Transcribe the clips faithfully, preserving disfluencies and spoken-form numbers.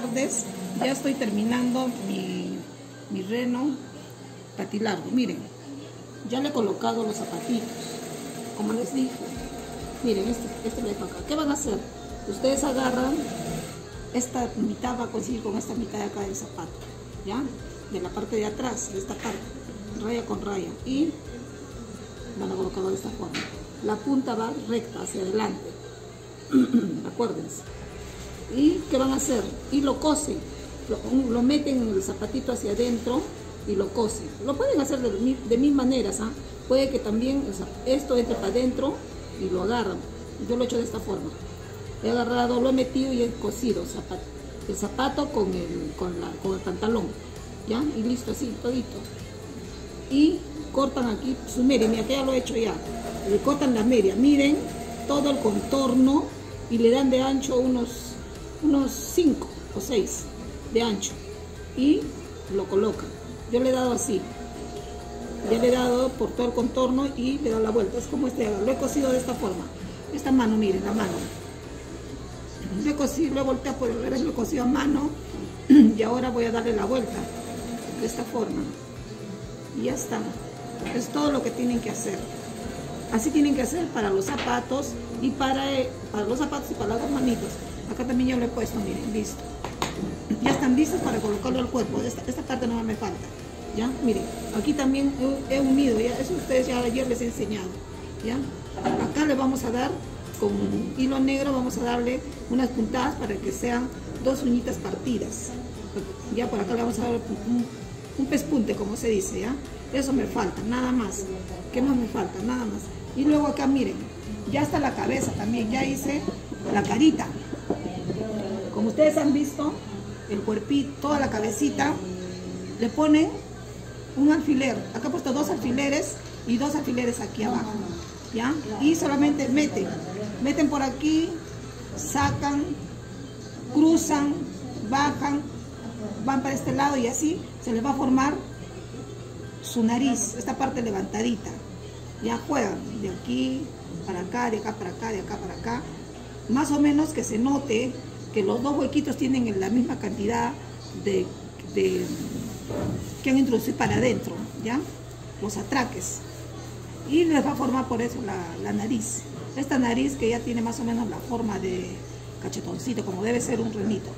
tardes. Ya estoy terminando mi, mi reno patilargo. Miren, ya le he colocado los zapatitos, como les dije. Miren, este, este lo dejo acá. ¿Qué van a hacer? Ustedes agarran esta mitad, va a coincidir con esta mitad de acá del zapato, ¿ya? De la parte de atrás, de esta parte, raya con raya, y van a colocarlo de esta forma. La punta va recta hacia adelante, acuérdense. ¿Y qué van a hacer? Y lo cosen, lo, lo meten en el zapatito hacia adentro y lo cosen. Lo pueden hacer de, de mil maneras, ¿ah? Puede que también, o sea, esto entre para adentro y lo agarran. Yo lo he hecho de esta forma. He agarrado, lo he metido y he cosido zapato, el zapato con el, con, la, con el pantalón, ¿ya? Y listo, así, todito. Y cortan aquí su media, mira, que ya lo he hecho ya. Le cortan la media, miren todo el contorno y le dan de ancho unos unos cinco o seis de ancho y lo colocan. Yo le he dado así, ya le he dado por todo el contorno y le he dado la vuelta. Es como este, lo he cosido de esta forma. Esta mano, miren, la mano. Lo he cosido, lo he volteado por el revés, lo he cosido a mano y ahora voy a darle la vuelta de esta forma. Y ya está. Es todo lo que tienen que hacer. Así tienen que hacer para los zapatos y para, eh, para los zapatos y para las dos manitos. Acá también yo lo he puesto, miren, listo. Ya están listos para colocarlo al cuerpo. Esta, esta parte no me falta. ¿Ya? Miren, aquí también he, he unido, ¿ya? Eso ustedes ya ayer les he enseñado. ¿Ya? Acá le vamos a dar con hilo negro, vamos a darle unas puntadas para que sean dos uñitas partidas. Ya por acá le vamos a dar un, un pespunte, como se dice, ¿ya? Eso me falta, nada más. ¿Qué más me falta? Nada más. Y luego acá, miren, ya está la cabeza también, ya hice la carita. Como ustedes han visto, el cuerpito, toda la cabecita, le ponen un alfiler. Acá he puesto dos alfileres y dos alfileres aquí abajo, ¿ya? Y solamente meten, meten por aquí, sacan, cruzan, bajan, van para este lado y así se les va a formar su nariz, esta parte levantadita. Ya juegan de aquí para acá, de acá para acá, de acá para acá. Más o menos que se note que los dos huequitos tienen la misma cantidad de, de que han introducido para adentro, ¿ya? Los atraques. Y les va a formar por eso la, la nariz. Esta nariz que ya tiene más o menos la forma de cachetoncito, como debe ser un renito.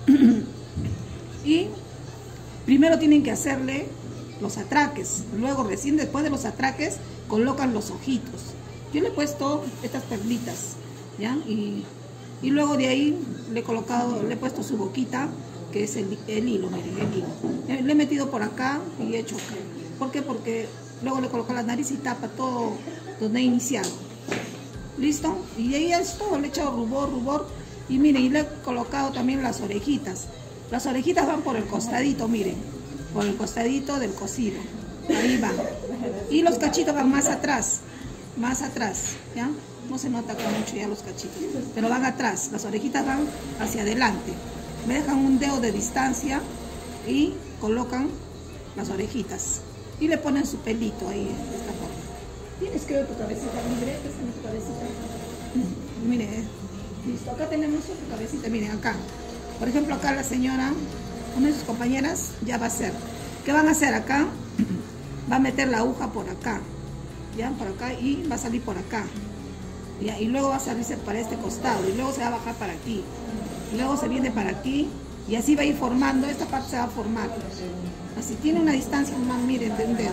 Y primero tienen que hacerle los atraques, luego recién después de los atraques colocan los ojitos. Yo le he puesto estas perlitas, ¿ya? Y, y luego de ahí le he colocado, le he puesto su boquita, que es el, el hilo, miren, el hilo. Le he metido por acá y he hecho acá. ¿Por qué? Porque luego le coloco la nariz y tapa todo donde he iniciado. ¿Listo? Y ahí es todo, le he echado rubor, rubor. Y miren, y le he colocado también las orejitas. Las orejitas van por el costadito, miren. Por el costadito del cosido. Ahí van. Y los cachitos van más atrás. Más atrás, ¿ya? No se nota con mucho ya los cachitos. Pero van atrás. Las orejitas van hacia adelante. Me dejan un dedo de distancia y colocan las orejitas. Y le ponen su pelito ahí de esta forma. Tienes que ver tu cabecita libre. Esta es mi cabecita. Miren, listo. Acá tenemos otra cabecita. Miren, acá. Por ejemplo, acá la señora, una de sus compañeras, ya va a hacer. ¿Qué van a hacer acá? Va a meter la aguja por acá. ¿Ya? Por acá y va a salir por acá. ¿Ya? Y luego va a salirse para este costado. Y luego se va a bajar para aquí. Y luego se viene para aquí. Y así va a ir formando. Esta parte se va a formar. Así tiene una distancia más, miren, de un dedo.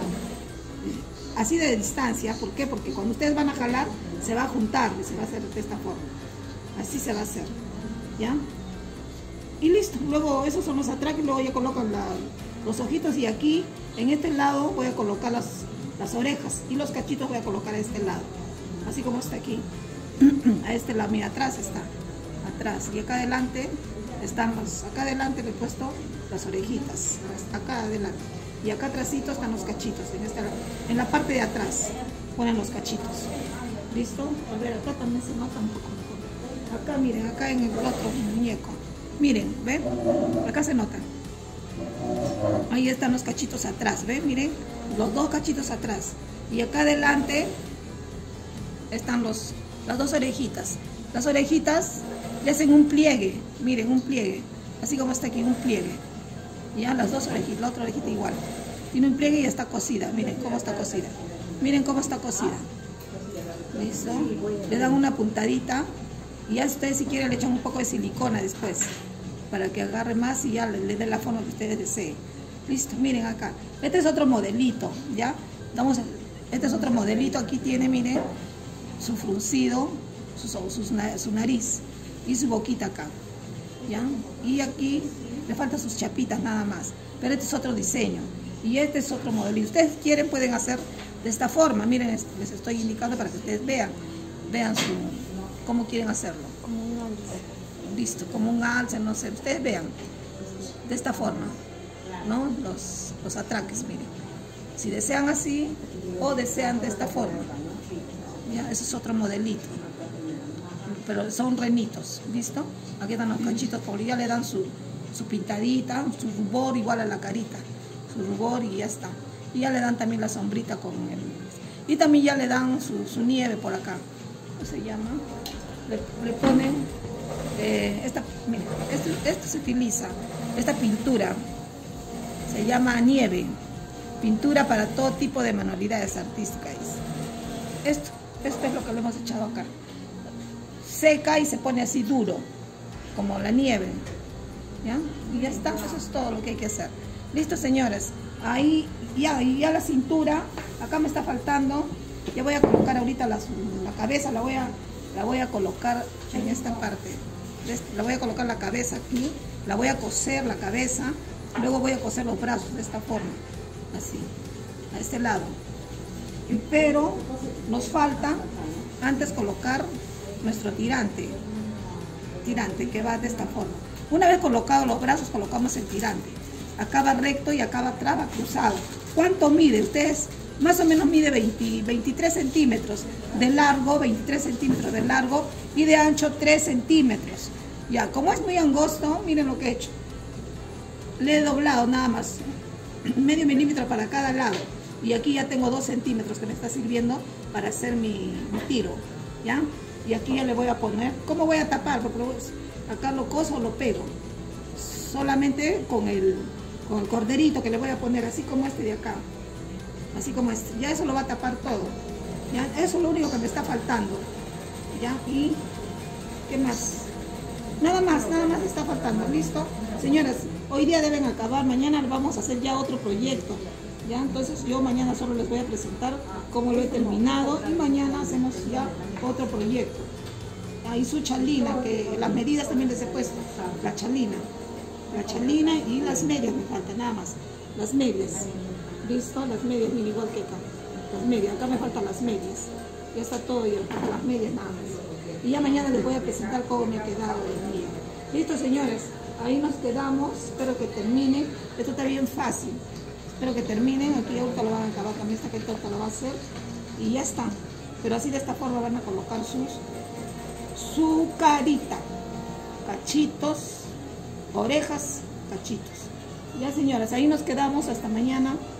Así de distancia. ¿Por qué? Porque cuando ustedes van a jalar, se va a juntar y se va a hacer de esta forma. Así se va a hacer. ¿Ya? Y listo. Luego esos son los atraques. Luego ya colocan la, los ojitos. Y aquí, en este lado, voy a colocar las, las orejas. Y los cachitos voy a colocar a este lado. Así como está aquí. A este lado. Mira, atrás está. Atrás. Y acá adelante están los... Acá adelante le he puesto las orejitas. Acá adelante. Y acá atrásito están los cachitos. En, esta, en la parte de atrás ponen los cachitos. ¿Listo? A ver, acá también se nota un poco mejor. Acá, miren, acá en el otro muñeco. Miren, ¿ven? Acá se nota. Ahí están los cachitos atrás, ¿ven? Miren, los dos cachitos atrás. Y acá adelante están los, las dos orejitas. Las orejitas le hacen un pliegue, miren, un pliegue. así como está aquí, un pliegue. Ya, las dos orejitas, la otra orejita igual. Tiene un pliegue y está cosida, miren cómo está cosida. Miren cómo está cosida. ¿Listo? Le dan una puntadita y ya ustedes si quieren le echan un poco de silicona después para que agarre más y ya le, le den la forma que ustedes deseen. Listo, miren acá. Este es otro modelito, ¿ya? Damos, este es otro modelito, aquí tiene, miren, su fruncido, su, su, su nariz y su boquita acá, ¿ya? Y aquí le faltan sus chapitas nada más, pero este es otro diseño y este es otro modelito. Ustedes quieren, pueden hacer de esta forma, miren, les estoy indicando para que ustedes vean, vean su, cómo quieren hacerlo. Como un alce. Listo, como un alce, no sé, ustedes vean, de esta forma, ¿no? Los, los atraques, miren. Si desean así o desean de esta forma, ¿ya? Ese es otro modelito, pero son renitos, ¿listo? Aquí están los cachitos, porque ya le dan su, su pintadita, su rubor igual a la carita, su rubor y ya está. Y ya le dan también la sombrita con el... Y también ya le dan su, su nieve por acá. ¿Cómo se llama? Le, le ponen... Eh, esta, miren, esto, esto se utiliza, esta pintura, se llama nieve. Pintura para todo tipo de manualidades artísticas. Esto, esto es lo que le hemos echado acá. Seca y se pone así duro, como la nieve. ¿Ya? Y ya está, eso es todo lo que hay que hacer. Listo, señores. Ahí ya, ya la cintura, acá me está faltando. Ya voy a colocar ahorita la, la cabeza, la voy, a, la voy a colocar en esta parte. La voy a colocar la cabeza aquí, la voy a coser la cabeza, luego voy a coser los brazos de esta forma, así, a este lado. Pero nos falta antes colocar nuestro tirante, tirante que va de esta forma. Una vez colocados los brazos, colocamos el tirante. Acá va recto y acá va atrás, va cruzado. ¿Cuánto mide? Ustedes, más o menos mide veinte, veintitrés centímetros de largo, veintitrés centímetros de largo y de ancho tres centímetros. Ya, como es muy angosto, miren lo que he hecho. Le he doblado nada más, medio milímetro para cada lado. Y aquí ya tengo dos centímetros que me está sirviendo para hacer mi, mi tiro, ¿ya? Y aquí ya le voy a poner, ¿cómo voy a tapar? Porque acá lo coso o lo pego. Solamente con el, con el corderito que le voy a poner, así como este de acá. Así como este. Ya eso lo va a tapar todo. ¿Ya? Eso es lo único que me está faltando. ¿Ya? Y, ¿qué más? Nada más, nada más está faltando. ¿Listo? Señoras, hoy día deben acabar. Mañana vamos a hacer ya otro proyecto. ¿Ya? Entonces yo mañana solo les voy a presentar cómo lo he terminado. Y mañana hacemos ya otro proyecto. Ahí su chalina, que las medidas también les he puesto. La chalina. La chalina y las medias me faltan, nada más. Las medias. ¿Listo? Las medias, mira, igual que acá. Las medias. Acá me faltan las medias. Ya está todo, ya faltan las medias nada más. Y ya mañana les voy a presentar cómo me ha quedado el mío. Listo, señores. Ahí nos quedamos. Espero que terminen. Esto está bien fácil. Espero que terminen. Aquí ahorita lo van a acabar. También esta que ahorita lo va a hacer. Y ya está. Pero así de esta forma van a colocar sus, su carita. Cachitos. Orejas, cachitos. Ya, señoras, ahí nos quedamos hasta mañana.